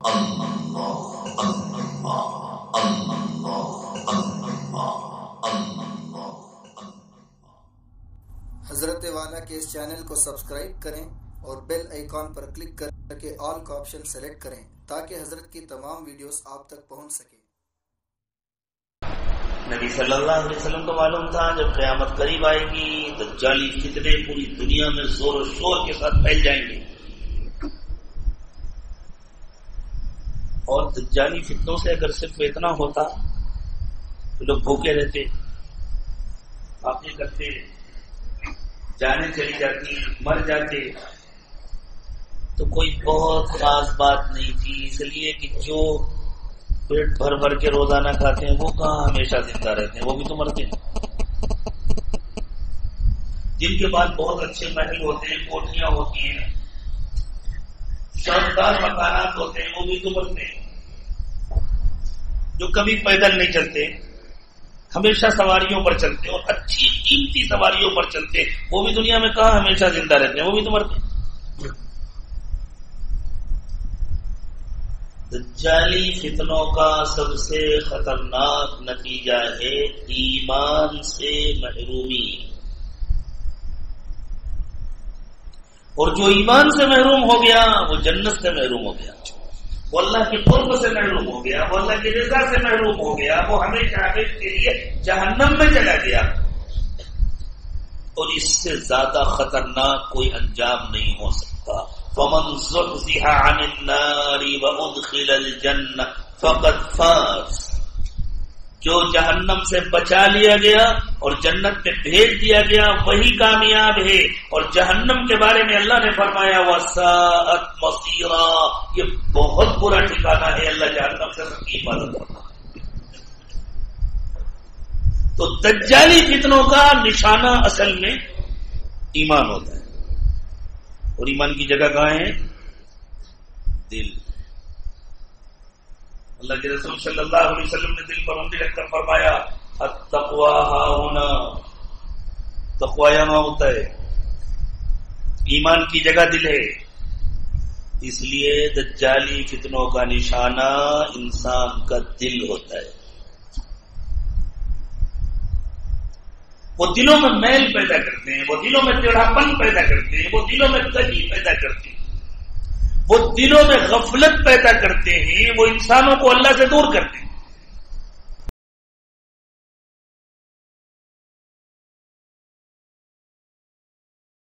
حضرت والا کے اس چینل کو سبسکرائب کریں اور بیل آئیکن پر کلک کر کے آل کا آپشن سلیکٹ کریں تاکہ حضرت کی تمام ویڈیوز آپ تک پہنچ سکیں۔ نبی صلی اللہ علیہ وسلم کو معلوم تھا جب قیامت قریب آئے گی دجالی فتنے پوری دنیا میں زور و شور کے ساتھ پھیل جائیں گے، اور دجالی فتنوں سے اگر صرف اتنا ہوتا تو لوگ بھوکے رہتے، باتیں کرتے، جانے چلی جاتی، مر جاتے، تو کوئی بہت خاص بات نہیں تھی، اس لیے کہ جو پیٹ بھر بھر کے روزانہ کھاتے ہیں وہ کہاں ہمیشہ زندہ رہتے ہیں، وہ بھی تو مرتے ہیں۔ جن کے پاس بہت اچھے محل ہوتے ہیں، کوٹھیاں ہوتی ہیں، شاندار مکانات ہوتے ہیں، وہ بھی تو مرتے ہیں۔ جو کبھی پیدل نہیں چلتے، ہمیشہ سواریوں پر چلتے اور اچھی قیمتی سواریوں پر چلتے، وہ بھی دنیا میں کہاں ہمیشہ زندہ رہتے ہیں، وہ بھی تو مرتے ہیں۔ دجالی فتنوں کا سب سے خطرناک نتیجہ ہے ایمان سے محرومی، اور جو ایمان سے محروم ہو گیا وہ جنت سے محروم ہو گیا، وہ اللہ کے قرب سے محروم ہو گیا، وہ اللہ کی رضا سے محروم ہو گیا، وہ ہمیشہ ہمیشہ کے لیے جہنم میں چلا گیا، اور اس سے زیادہ خطرناک کوئی انجام نہیں ہو سکتا۔ فمن زحزح عن النار وادخل الجنہ فقد فاز، جو جہنم سے بچا لیا گیا اور جنت میں بھیج دیا گیا وہی کامیاب ہے، اور جہنم کے بارے میں اللہ نے فرمایا وساءت مصیرا، یہ بہت برا ٹھکانہ ہے، اللہ جہنم سے سب کی حفاظت کرنا۔ تو دجالی فتنوں کا نشانہ اصل میں ایمان ہوتا ہے، اور ایمان کی جگہ کہاں ہے؟ دل۔ اللہ کے رسول صلی اللہ علیہ وسلم نے دل پر انگلی رکھ کر فرمایا التقوی ہاہنا، تقوی یہاں ہوتا ہے، ایمان کی جگہ دل ہے۔ اس لیے دجالی فتنوں کا نشانہ انسان کا دل ہوتا ہے، وہ دلوں میں میل پیدا کرتے ہیں، وہ دلوں میں ٹیڑھاپن پیدا کرتے ہیں، وہ دلوں میں کمی پیدا کرتے ہیں، وہ دلوں میں غفلت پیدا کرتے ہیں، وہ انسانوں کو اللہ سے دور کرتے ہیں۔